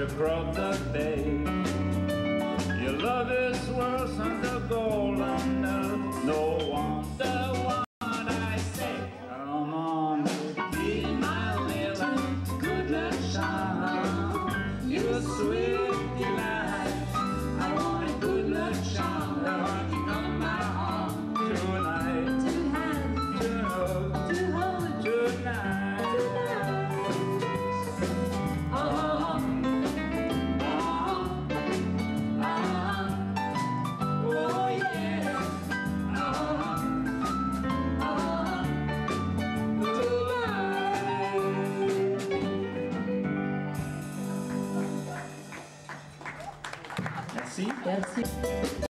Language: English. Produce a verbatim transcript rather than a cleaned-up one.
across the bay. Your love is worse than the gold on earth. No wonder what I say. Come on, be my little good luck charm. You're a sweet delight. I want a good luck charm. I want to come my arm tonight. To have, to hug, to hold tonight. Merci. Merci.